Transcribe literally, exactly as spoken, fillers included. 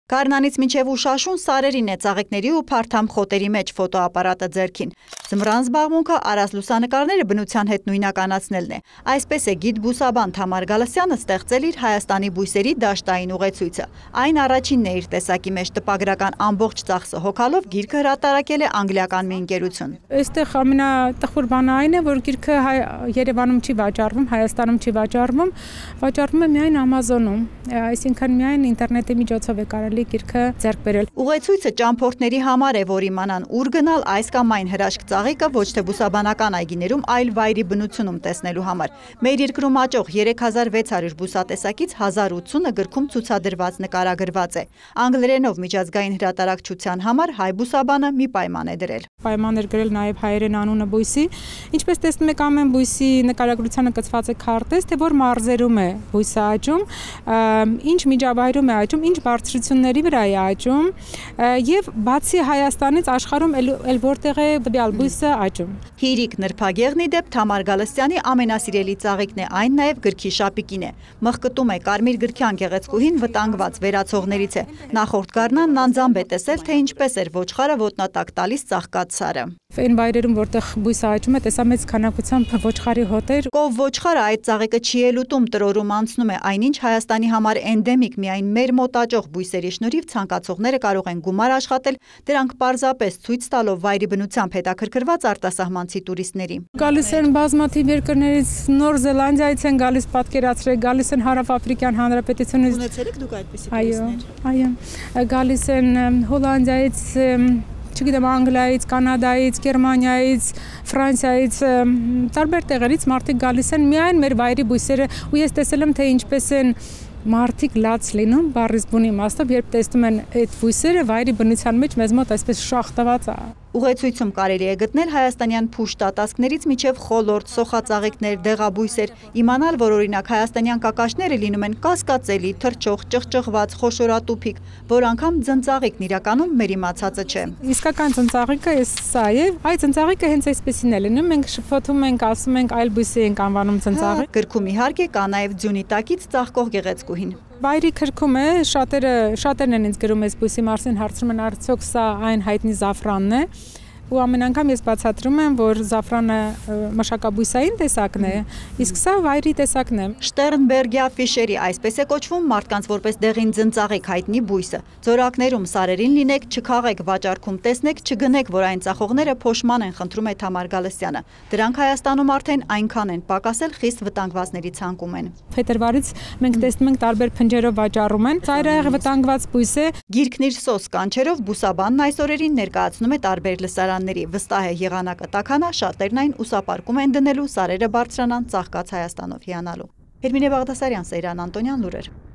Գարնանից մինչև ուշաշուն սարերին է ծաղիկների ու փարթամ խոտերի մեջ ֆոտոապարատը ձեռքին։ Ձմռան զբաղմունքը առանց լուսանկարները բնության հետ նույնականացնելն է։ Այսպես է գիդ բուսաբան Թամար Գալստյանը ստեղծել իր Հայաստանի բույսերի դաշտային ուղեցույցը։ Այն առաջինն է իր տեսակի մեջ տպագրական ամբողջ ծախսը հոգալով գիրքը հրատարակել է անգլիական մի ընկերություն։ Այստեղ ամենատխուր բանը այն է, որ գիրքը Երևանում չի վաճառվում, Հայաստանում չի վաճառվում, վաճառվում է միայն Ամազոնում, այսինքն միայն ինտերնետի միջոցով է կարելի գիրքը ձեռք բերել։ Ուղեցույցը ճամփորդների համար է, որ իմանան ուր գնալ այս կամ այն հրաշք ծաղիկը ոչ թե բուսաբանական այգիներում, այլ վայրի բնությունում տեսնելու համար։ Մեր երկրում աճող երեք հազար վեց հարյուր բուսատեսակից հազար ութսունը գրքում ցուցադրված նկարագրված է։ Անգլերենով միջազգային հրատարակչության համար հայ բուսաբանը մի պայման է դրել։ Պայման էր գրել նաև հայերեն անունը բույսի, ինչպես տեսնում եք ամեն բույսի նկարագրությանը կցված է քարտեզ, թե որ մարզերում է բույսը աճում, ինչ միջավայրում է աճում, ինչ բարձրությունների վրա է աճում եւ բացի Հայաստանից աշխարհում էլ որտեղ է տվյալ բույսը աճում։ Հիրիկ նրբագեղնի դեպ Թամար Գալստյանի ամենասիրելի ծաղիկն է, այն նաև գրքի շապիկին է։ Մխկտում է կարմիր գրքյան գեղեցկուհին վտանգված վերացողներից է։ Նախորդ գարնանն անձամբ է տեսել, թե ինչպես էր ոչխարը ոտնատակ տալիս ծաղկած սարը։ Այն վայրերում, որտեղ բույսը աճում է, տեսա մեծ քանակությամբ ոչխարի հոտեր։ Կով ոչխարը այդ ծաղիկը չի ելուտում, տրորում անցնում է, այնինչ Հայաստանի համար էնդեմիկ, միայն մեր մոտ աճող բույսերի շնորհիվ ցանկացողները կարող են գումար աշխատել, դրանք պարզապես ցույց տալով վայրի բնությամբ հետաքրքրված արտասահմանցի տուրիստների։ Գալիս են բազմաթիվ երկրներից, Նոր Զելանդիայից են գալիս, պատկերացրեք, գալիս են Հարավաֆրիկյան Հանրապետությունից։ Ունեցել եք դուք այդպիսի տուրիստներ։ Այո, այո, գալիս են Հոլանդիայից, չգիտեմ, Անգլիայից, Կանադայից, Գերմանիայից, Ֆրանսիայից, տարբեր տեղերից մարդիկ գալիս են միայն մեր վայրի բույսերը, ու ես տեսել եմ, թե ինչպես են մարդիկ լաց լինում բառից բուն իմաստով, երբ տեսնում են այդ բույսերը վայրի բնության մեջ մեզ մոտ այսպես շախտված է։ Ուղեցույցում կարելի է գտնել հայաստանյան փուշ տատասկներից մինչև խոլորտ, սոխածաղիկներ, դեղաբույսեր, իմանալ, որ օրինակ հայաստանյան կակաշները լինում են կասկածելի, թռչող, ճղճղված, խոշորատուփիկ, որ անգամ ձնծաղիկն իրականում մեր իմացածը չէ։ Իսկական ձնծաղիկը սա է, այդ ձնծաղիկը հենց այսպեսին է լինում, մենք շփոթում ենք, ասում ենք այլ բույսի ենք անվանում ձնծաղիկ։ Գրքում իհարկե կա նաև ձյունի տակից ծաղկող գեղեցկուհին։ Վայրի քրքում է, շատերը շատերն են ինձ գրում այս բույսի մասին, հարցնում են արդյոք սա այն հայտնի զաֆրանն է։ Ու ամեն անգամ ես բացատրում եմ, որ զաֆրանը մշակաբույսային տեսակն է, իսկ սա վայրի տեսակն է։ Շտերնբերգյա ֆիշերի, այսպես է կոչվում մարդկանց որպես դեղին ձնծաղիկ հայտնի բույսը։ Ձորակներում սարերին լինեք, չքաղեք, վաճառքում տեսնեք, չգնեք, որ այն ծախողները փոշման են, խնդրում է Թամար Գալստյանը։ Դրանք Հայաստանում արդեն այնքան են պակասել, խիստ վտանգվածների ցանկում են։ Փետրվարից մենք տեսնում ենք տարբեր փնջերով վաճառում են, ծայրահեղ վտանգված բույս է։ Գիրքն իր սոս կանչերով բուսաբանն այս օրերին ներկայացնում է տարբեր լսարանների, վստահ է եղանակը տաքանա, շատերն այն ուսապարկում են դնելու, սարերը բարձրանան ծաղկած Հայաստանով հիանալու։ Հերմինե Բաղդասարյան, Սեյրան Անտոնյան, լուրեր։